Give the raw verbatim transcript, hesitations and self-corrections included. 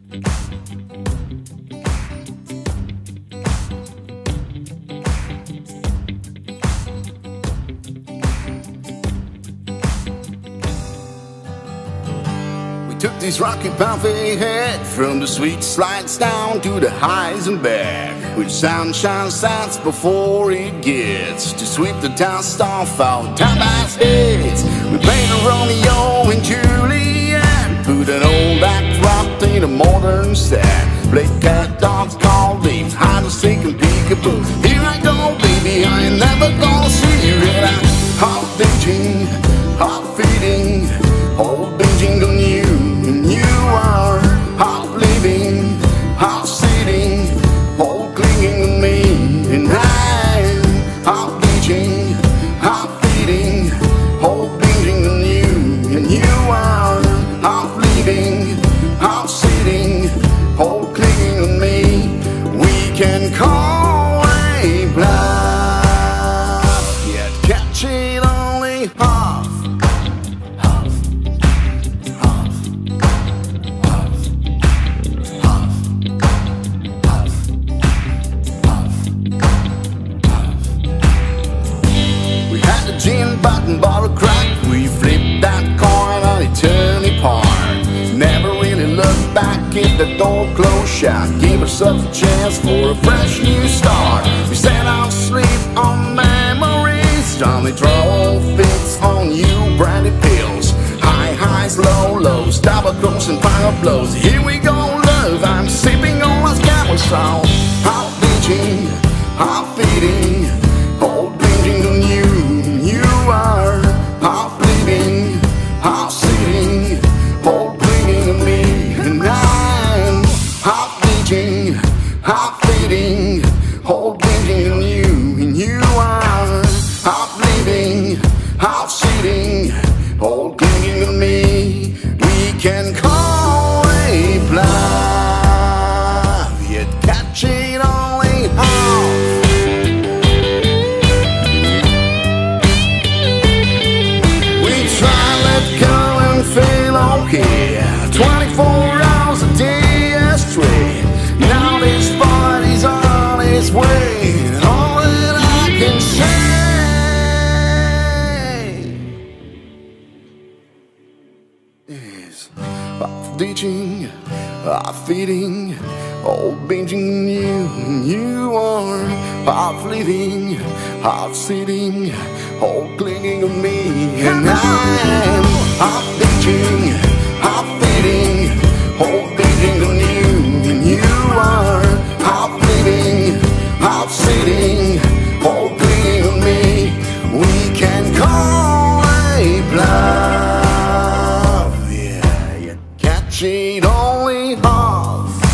Took this rocky path ahead, from the sweet slides down to the highs and back, with sunshine sets before it gets to sweep the dust off our time-ass heads. We played a Romeo and Juliet, put an old backdrop in a modern set, played cat, dogs, call names, hide and seek and peekaboo. Here I go, baby, I ain't never gonna see you. And I'm half binging, half feeding, all binging on you. You are half living, half sitting, all clinging to me. And I'm half bleaching, half feeding, all binging on you. And you are half living, half sitting, all clinging to me. We can call a bluff, yet catch it only half. Gin button bottle crack, we flipped that coin on eternity apart. Never really looked back if the door closed shut. Give ourselves a chance for a fresh new start. We set our sleep on memories, Johnny draw fits on you, brandy pills. High highs, low lows, double cross and final blows. Here we go, love, I'm sipping on my camel salt. Half bitching, half feeding, all binging on you. You are half living, half sitting, all clinging to me. And I'm half bleaching, half fading, all binging on you. And you are half living, half sitting, all clinging to me. We can call a bluff, yet catch it only half. Feel okay, twenty-four hours a day astray. Now this body's on its way. All that I can say is half ditching, half feeding, all binging on you. You are half living, half sitting, all clinging on me. And I'm half ditching, half feeding, all binging on you. And you are half living, half sitting, all clinging on me. We can call a bluff, yeah, you catch it only half.